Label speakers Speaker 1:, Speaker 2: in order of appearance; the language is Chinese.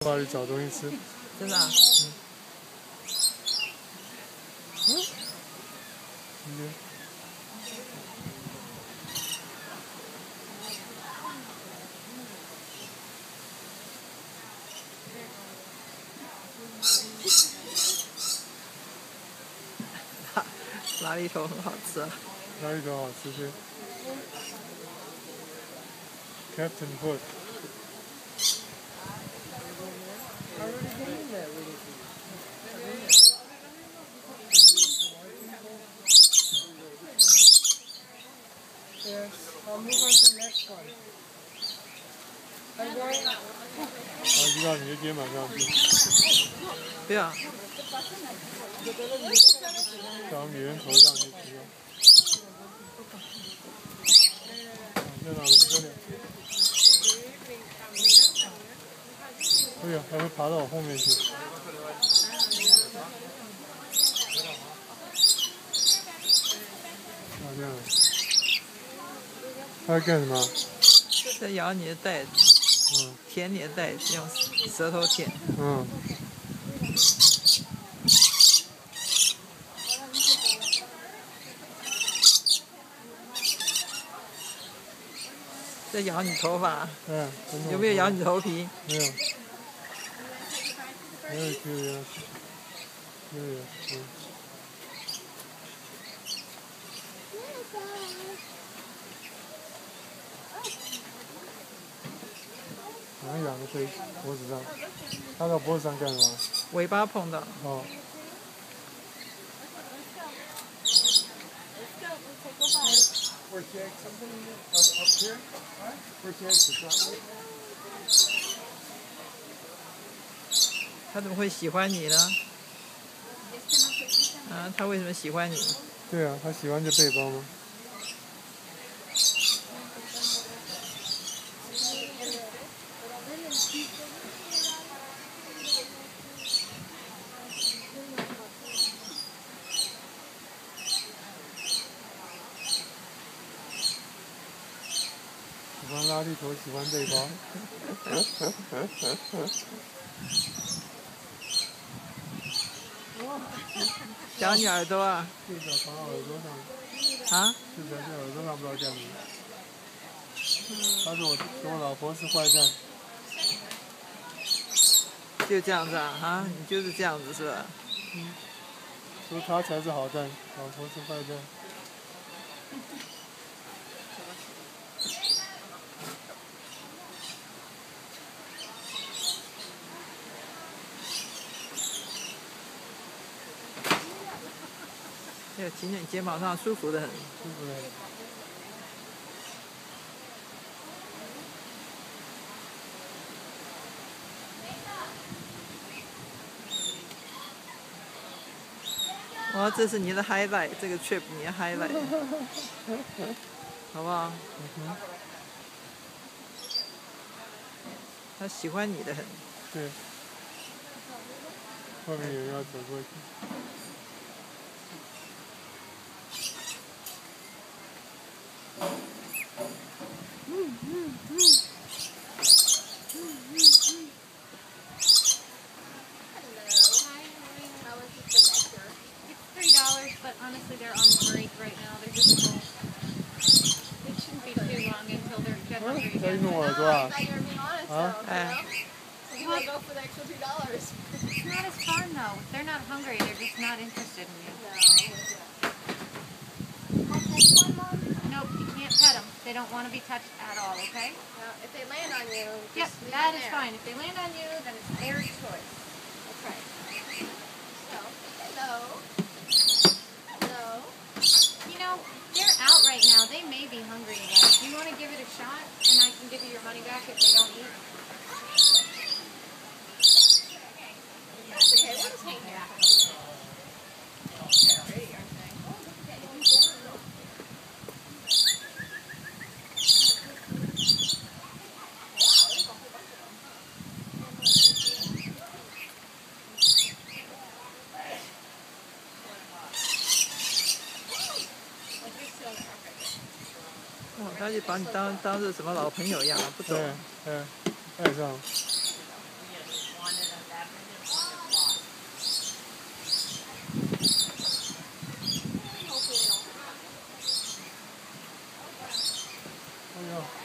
Speaker 1: 我去找东西吃。
Speaker 2: 真的啊？哪里头很好吃啊？
Speaker 1: 哪里头好吃些 ？Captain Hook。
Speaker 3: Yes, I'll move on to the next one.
Speaker 1: 好，知道你就今天晚上去。
Speaker 2: 对啊。
Speaker 1: 长女人头上就知道。热闹的不得了。哎呀，还会爬到我后面去。这样。他在干什么？
Speaker 2: 在咬你的袋子。舔你的袋子，用舌头舔。在咬你头发。有没有咬你头皮？
Speaker 1: 没有。没有这样。没有。哪痒的飞脖子上？它到脖子上干什么？
Speaker 2: 尾巴碰到。
Speaker 1: 哦。
Speaker 2: 他怎么会喜欢你呢？啊，他为什么喜欢你？
Speaker 1: 对啊，他喜欢这背包吗？喜欢拉力头，喜欢背包。
Speaker 2: 咬你耳朵啊？
Speaker 1: 这脚爬到耳朵上。
Speaker 2: 啊？
Speaker 1: 这脚在耳朵上不知道干什么。他说我老婆是坏蛋。
Speaker 2: 就这样子啊？啊，你就是这样子是吧？
Speaker 1: 说他才是好蛋，老婆是坏蛋。
Speaker 2: 哎呦，骑在你肩膀上舒服的很。
Speaker 1: 舒服的很。
Speaker 2: 哦，这是你的 highlight， 这个 trip 你的 highlight， 好不好？他喜欢你的很。
Speaker 1: 对。后面有人要走过去。
Speaker 4: But honestly, they're on break right now. They're just full. It shouldn't be too long until they're get hungry again.
Speaker 1: I thought you were being
Speaker 4: honest,
Speaker 1: huh?
Speaker 4: So you want to go for the extra $2? It's not as fun though. If they're not hungry, they're just not interested in you. Nope, you can't pet them. They don't want to be touched at all. Okay?
Speaker 5: If they land on you,
Speaker 4: yep, that is fine. If they land on you, then it's their choice.
Speaker 5: That's right. So, hello.
Speaker 4: You know, they're out right now. They may be hungry again. Do you want to give it a shot, and I can give you your money back if they don't eat?
Speaker 5: That's okay. We'll just hang here. They're pretty, aren't they?
Speaker 2: 他就把你当是什么老朋友一样，不走。
Speaker 1: 对，爱上了。 哎呦。